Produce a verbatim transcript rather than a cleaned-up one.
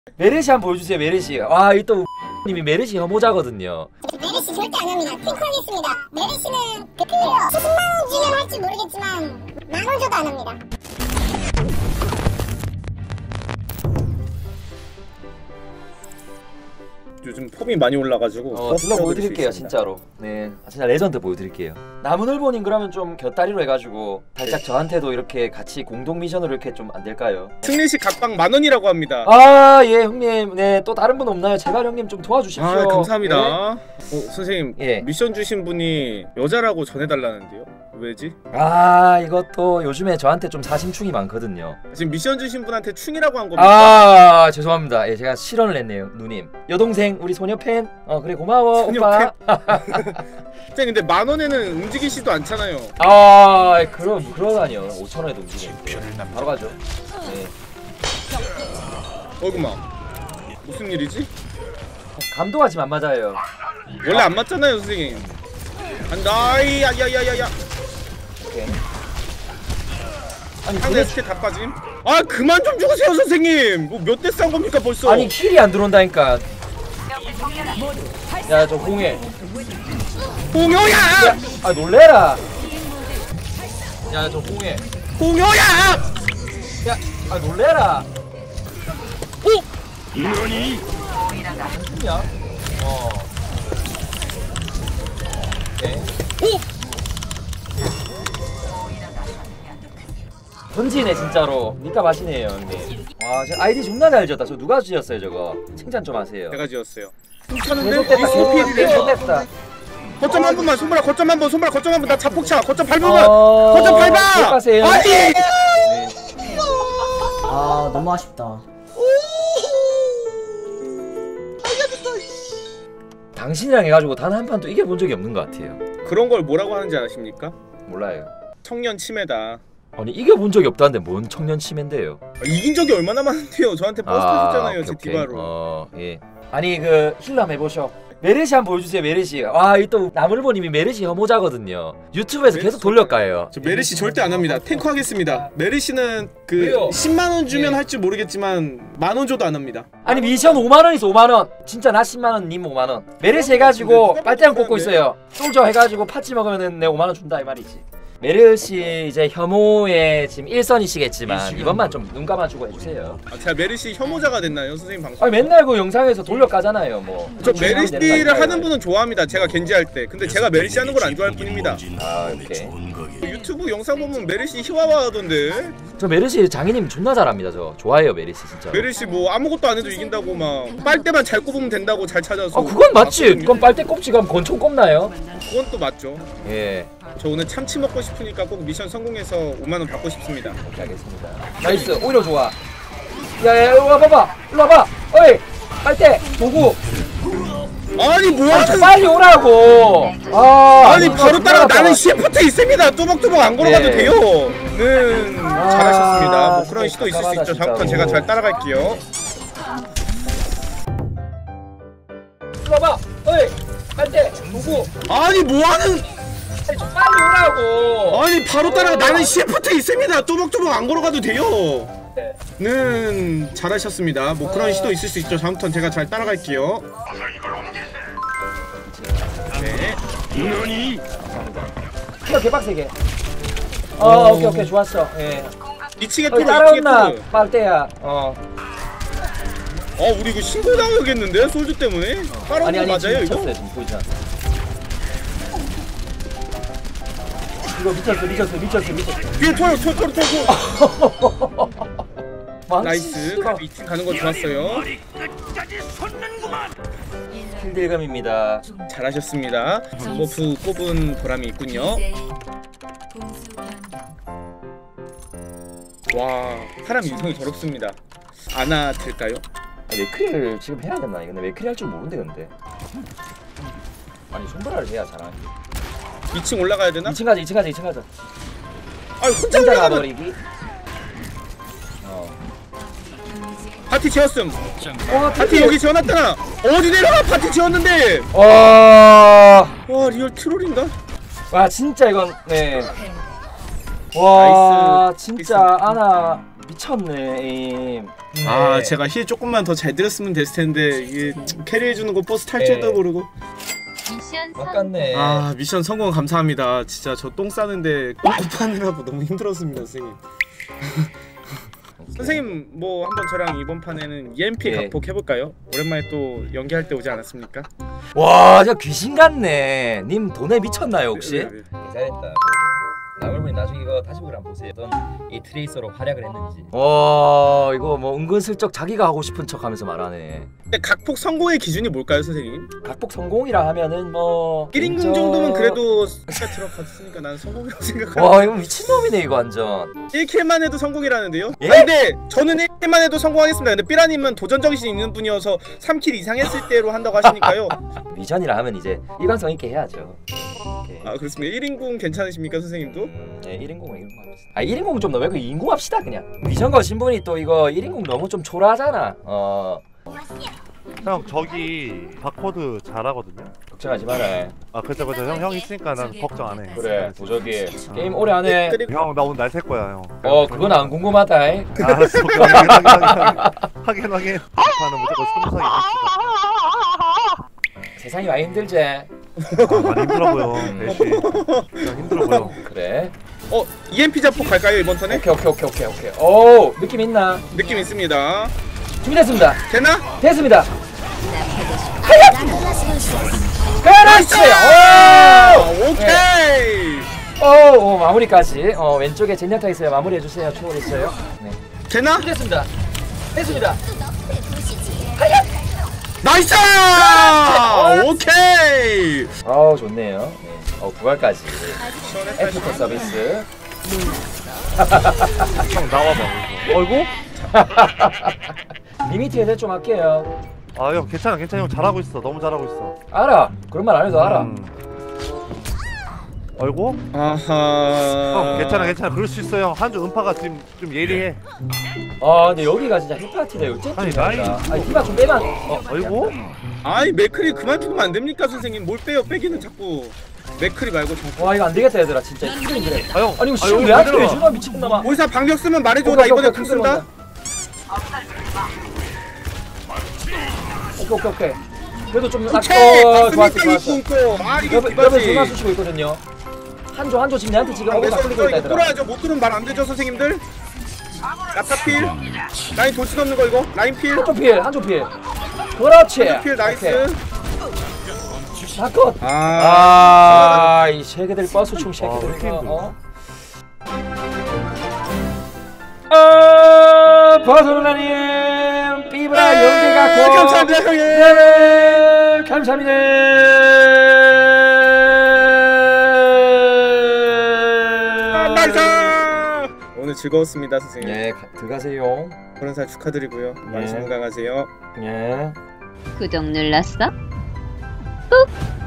메르시 한번 보여주세요. 메르시. 와, 이 또 님이 메르시 혐오자거든요. 메르시 절대 안 합니다. 탱크하겠습니다. 메르시는 그 십만 원 주면 할지 모르겠지만 만 원 줘도 안 합니다. 요즘 폼이 많이 올라가지고 어, 딜러 보여드릴게요 진짜로. 네, 진짜 레전드 보여드릴게요. 나무늘보님 그러면 좀 곁다리로 해가지고 살짝 저한테도 이렇게 같이 공동 미션으로 이렇게 좀 안 될까요? 승리식 각방 만 원이라고 합니다. 아, 예 형님. 네, 또 다른 분 없나요? 제발 형님 좀 도와주십시오. 아, 감사합니다. 네? 어, 선생님, 예. 미션 주신 분이 여자라고 전해달라는데요? 왜지? 아, 이것도 요즘에 저한테 좀 사심충이 많거든요. 지금 미션 주신 분한테 충이라고 한 겁니까? 아, 죄송합니다. 예, 제가 실언을 했네요, 누님. 여동생, 우리 소녀 팬. 어, 그래 고마워, 소녀 오빠. 선생님, 근데 만 원에는 움직이시도 않잖아요. 아, 그럼 그러다니요. 오천 원에도 움직이는데. 바로 가죠. 네. 어이구마, 무슨 일이지? 감도가 지금 안 맞아요. 원래 안 맞잖아요, 선생님. 안다, 야야야야야. 오케이. 아니, 상대 도대... 스킬 다 빠짐. 아, 그만 좀 죽으세요, 선생님. 뭐 몇 대 싼 겁니까 벌써? 아니, 킬이 안 들어온다니까. 야, 저 공해. 공효야! 야, 아, 놀래라. 야, 저 공해. 공효야! 야, 아, 놀래라. 오! 뭐니? 야. 어. 오케이. 오! 던지네 진짜로. 니까 맛이네요 형님. 와, 저 아이디 존나 잘 지었다. 저 누가 지었어요 저거? 칭찬 좀 하세요. 제가 지었어요. 계속됐다 계속됐다. 거점 한 번만, 손가락 거점 한 번, 손가락 거점 한 번. 나 자폭차 거점 밟으면 어... 거점 밟아! 가세요. 아니! 네. 아 너무 아쉽다. 당신이랑 해가지고 단 한 판도 이겨본 적이 없는 것 같아요. 그런 걸 뭐라고 하는지 아십니까? 몰라요. 청년 치매다. 아니, 이겨본 적이 없다는데 뭔 청년 치매인데요? 아, 이긴 적이 얼마나 많은데요. 저한테 버스 타셨잖아요, 제 오케이, 디바로. 어, 예. 아니, 그 힐러 한번 해보셔. 메르시 한번 보여주세요. 메르시. 와, 이 또 나물보님이 메르시 혐오자거든요. 유튜브에서 메르시 계속 돌려가요. 저 메르시 절대 안 합니다. 탱커 하겠습니다. 메르시는 그 왜요? 십만 원 주면 예. 할 줄 모르겠지만 만 원 줘도 안 합니다. 아니, 미션 오만 원이서 오만 원. 진짜 나 십만 원, 님 오만 원. 메르시 해가지고 빨대랑 꽂고 있어요. 솔저 해가지고 파츠 먹으면 내 오만 원 준다 이 말이지. 메르시 이제 혐오의 지금 일선이시겠지만 이번만 좀 눈 감아주고 해주세요. 아, 제가 메르시 혐오자가 됐나요, 선생님 방송? 아니, 맨날 그 영상에서 돌려가잖아요 뭐. 저 메르시를 하는 분은 좋아합니다. 제가 겐지 할 때. 근데 제가 메르시 하는 걸 안 좋아할 뿐입니다. 아, 오케이. 유튜브 영상 보면 메르시 히와와 하던데. 저 메르시 장인님 존나 잘합니다. 저 좋아해요 메르시 진짜. 메르시 뭐 아무것도 안 해도 이긴다고 막 빨대만 잘 꼽으면 된다고 잘 찾아서. 아, 그건 맞지. 봤거든요. 그건 빨대 꼽지 그럼 권총 꼽나요? 그건 또 맞죠. 예. 저 오늘 참치 먹고 싶으니까 꼭 미션 성공해서 오만 원 받고 싶습니다. 오케이, 알겠습니다. 나이스. 오히려 좋아. 야야, 일로 와봐봐. 일로 와봐. 어이, 빨대 도구. 아니 뭐야? 아, 빨리 오라고. 아, 아니 바로 따라 나는 시프트 있습니다. 뚜벅뚜벅 안 걸어가도 예. 돼요. 는 아, 잘하셨습니다. 뭐 그런 시도 있을 수 깜깜하다, 있죠. 다음부터 진짜로. 제가 잘 따라갈게요. 일로 와봐. 어이, 빨대 도구. 아니 뭐하는? 아니, 좀 빨리 오라고. 아니 바로 따라 나는 시프트 있습니다. 뚜벅뚜벅 안 걸어가도 돼요. 는 잘하셨습니다. 뭐 그런 시도 있을 수 있죠. 다음부터 제가 잘 따라갈게요. 네. 이거 개빡세게. 어, 오케이 오케이 좋았어. 예. 이층에 어이, 토로, 이층에 따라온나 토로. 빨대야. 어. 어 우리 이거 신고 당하겠는데 솔주 때문에? 따라온 아니 거 아니 맞아요 지금 이거? 미쳤어요. 지금 보이지 않아. 이거 미쳤어 미쳤어 미쳤어 미쳤어. 뒤에 토로 토로 토로 토로. 망치. 나이스. 그래도 이층 가는 거 좋았어요. 킬딜감입니다. 잘하셨습니다. 버프 꼽은 보람이 있군요. 와 사람 인성이 더럽습니다. 아나 될까요? 맥크리를 지금 해야 되나? 근데 맥크리 할 줄 모르는데 근데. 아니 손브라를 해야 잘하는. 이층 올라가야 되나? 이 층 가자 이 층 가자 이 층 가자. 아 혼자 혼자 올라가면 가버리기. 어. 파티 지었음. 와 파티 여기 지어놨잖아. 어디 내려가? 파티 지었는데. 와. 와 리얼 트롤인가? 와 진짜 이건 네. 와 나이스. 진짜 아나 미쳤네 에임. 아 네. 제가 힐 조금만 더 잘 들었으면 됐을 텐데 이게 캐리해주는 거 버스 탈 줄도 네. 모르고. 미션 아깝네. 아 미션 성공 감사합니다. 진짜 저 똥 싸는데 똥꼬 파느라고 너무 힘들었습니다 선생님. 선생님 뭐 한번 저랑 이번 판에는 이엠피 예. 각폭 해볼까요? 오랜만에 또 연기할 때 오지 않았습니까? 와, 진짜 귀신 같네. 님 돈에 미쳤나요 혹시? 네, 네, 네. 잘했다. 나물분이 나중에 이거 다시 보기 한번 보세요. 어떤 이 트레이서로 활약을 했는지. 와, 이거 뭐 은근슬쩍 자기가 하고 싶은 척하면서 말하네. 근데 각폭 성공의 기준이 뭘까요 선생님? 각폭 성공이라 하면은 뭐 일 인공 인정- 정도면 그래도 진짜 들어갔으니까 난 성공이라고 생각합니다. 와, 이거 미친놈이네 이거 완전. 일 킬만 해도 성공이라는데요? 예? 아 근데 저는 일 킬만 해도 성공하겠습니다. 근데 삐라님은 도전정신 있는 분이어서 삼 킬 이상 했을 때로 한다고 하시니까요. 미전이라 하면 이제 일관성 있게 해야죠. 오케이. 아 그렇습니다. 일 인공 괜찮으십니까 선생님도? 음, 네, 일 인공은 일 인공 합시다. 아, 일 인공 좀 넘어고 이 인공 합시다 그냥. 미전 거신 분이 또 이거 일 인공 너무 좀 초라하잖아. 어. 형 저기 바코드 잘하거든요. 걱정하지 마라. 아 그죠 그죠 형 형 있으니까 난 걱정 안 해. 그래, 도저기 게임 오래 안 해. 형 나 오늘 날 셀 거야 형. 어, 그건 안 궁금하다. 알았어. 오케이, 확인 확인 확인 확인 확인. 하는 무조건 스무상이 세상이 많이 힘들지. 아, 많이 힘들어 보여. 대시. 그냥 힘들어 보여. 그래. 어 이엠피 자폭 갈까요 이번 턴에? 오케이 오케이 오케이 오케이 오케이. 오, 느낌 있나? 느낌 있습니다. 준비됐습니다. 되나? 됐습니다. 나이스! 그렇지. 오, 오케이. 오, 오, 마무리까지. 어, 왼쪽에 젠야타 있어요. 마무리해 주세요. 초월 있어요. 네. 되나? 됐습니다. 됐습니다. 나이스! 오케이. 어우, 좋네요. 네. 어, 부활까지. 애프터 서비스. 형 나와봐. 어이구. 리미트에서 좀 할게요. 아 형 괜찮아 괜찮아 형 잘하고 있어. 너무 잘하고 있어. 알아. 그런 말 안 해도 알아. 음. 어이구? 아하. 형 괜찮아 괜찮아 그럴 수 있어 형. 한주 음파가 지금 좀 예리해. 아, 근데 여기가 진짜 힙파티다. 어째 아니, 나이. 아니, 디바 좀 빼면. 어, 어이구? 아이 맥크리 그만 죽으면 안 됩니까 선생님? 뭘 빼요 빼기는 자꾸. 맥크리 말고 정. 와, 이거 안 되겠다 얘들아. 진짜 힘들긴 그래. 아 형. 아니, 이거 아, 시험 형 왜 하필 얘들아. 해주나 미친놈아. 오이사 방벽 쓰면 말해줘. 오케이, 나 오케이, 이번에 오케이, 궁 오케이, 쓴다. 오케이 오케이 오케이. 그래도 좀 아, 오케이. 어, 좋았어 맞습니까 이 좋았어. 궁고. 아 이게 여러분 여러분 전화 디바지. 쓰시고 있거든요. 한조 한조 지금 내한테 지금 어그로 다 그래서 끌리고 이거 있다 얘들아. 뚫어야죠. 못 뚫으면 말 안 되죠 선생님들. 야타필. 라인 돌진 없는 거 이거. 라인 필. 한조 필 한조 필. 그렇지. 필 나이스. 사컷. 아. 아, 이 새끼들 버스 총 아, 왜 새끼들 이렇게 이거. 힘들어? 어? 아, 버스로나님 삐브라 연계 갖고. 감사합니다 형님. 네, 감사합니다. 나이스. 오늘 즐거웠습니다 선생님. 예, 가, 들어가세요. 그런 살 축하드리고요. 많이 예. 건강하세요. 예. 구독 눌렀어? 꾹!